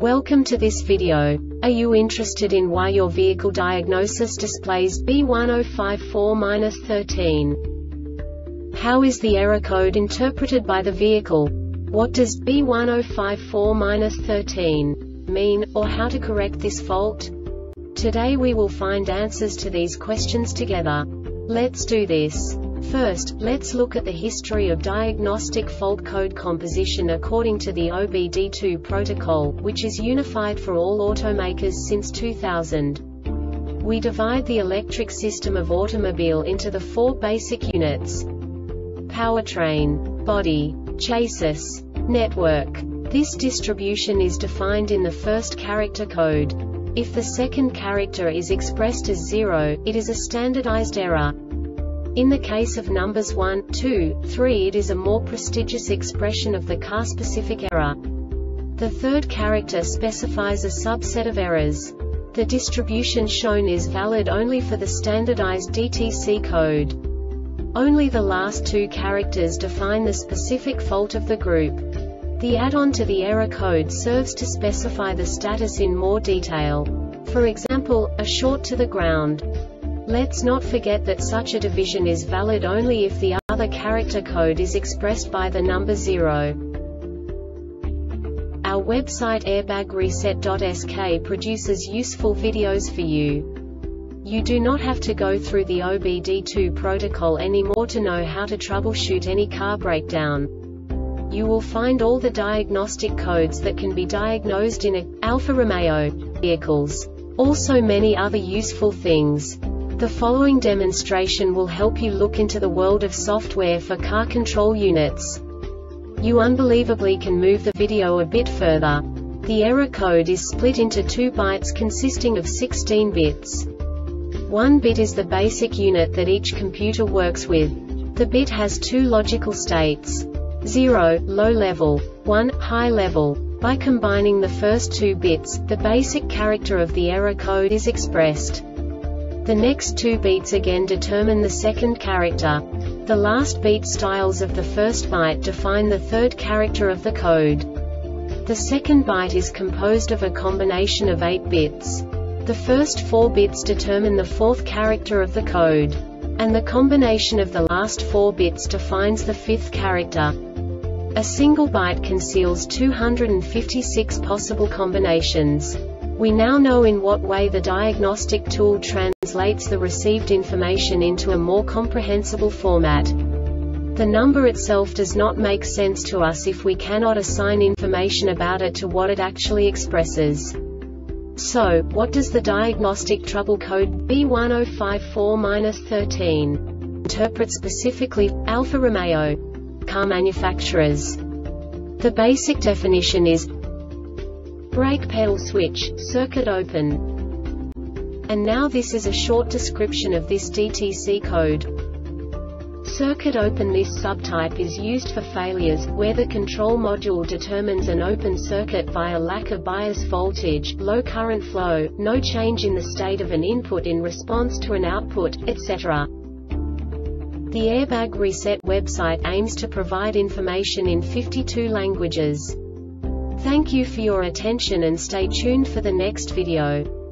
Welcome to this video. Are you interested in why your vehicle diagnosis displays B1054-13? How is the error code interpreted by the vehicle? What does B1054-13 mean, or how to correct this fault? Today we will find answers to these questions together. Let's do this. First, let's look at the history of diagnostic fault code composition according to the OBD2 protocol, which is unified for all automakers since 2000. We divide the electric system of automobile into the four basic units: powertrain, body, chassis, network. This distribution is defined in the first character code. If the second character is expressed as 0, it is a standardized error. In the case of numbers 1, 2, 3, it is a more prestigious expression of the car-specific error. The third character specifies a subset of errors. The distribution shown is valid only for the standardized DTC code. Only the last two characters define the specific fault of the group. The add-on to the error code serves to specify the status in more detail. For example, a short to the ground. Let's not forget that such a division is valid only if the other character code is expressed by the number 0. Our website airbagreset.sk produces useful videos for you. You do not have to go through the OBD2 protocol anymore to know how to troubleshoot any car breakdown. You will find all the diagnostic codes that can be diagnosed in Alfa Romeo vehicles. Also many other useful things. The following demonstration will help you look into the world of software for car control units. You unbelievably can move the video a bit further. The error code is split into 2 bytes consisting of 16 bits. 1 bit is the basic unit that each computer works with. The bit has 2 logical states: 0, low level, 1, high level. By combining the first 2 bits, the basic character of the error code is expressed. The next 2 beats again determine the second character. The last beat styles of the first byte define the third character of the code. The second byte is composed of a combination of 8 bits. The first 4 bits determine the fourth character of the code. And the combination of the last 4 bits defines the fifth character. A single byte conceals 256 possible combinations. We now know in what way the diagnostic tool translates the received information into a more comprehensible format. The number itself does not make sense to us if we cannot assign information about it to what it actually expresses. So, what does the diagnostic trouble code B1054-13 interpret specifically for Alfa Romeo car manufacturers? The basic definition is: brake pedal switch, circuit open. And now this is a short description of this DTC code. Circuit open. This subtype is used for failures, where the control module determines an open circuit via lack of bias voltage, low current flow, no change in the state of an input in response to an output, etc. The Airbag Reset website aims to provide information in 52 languages. Thank you for your attention and stay tuned for the next video.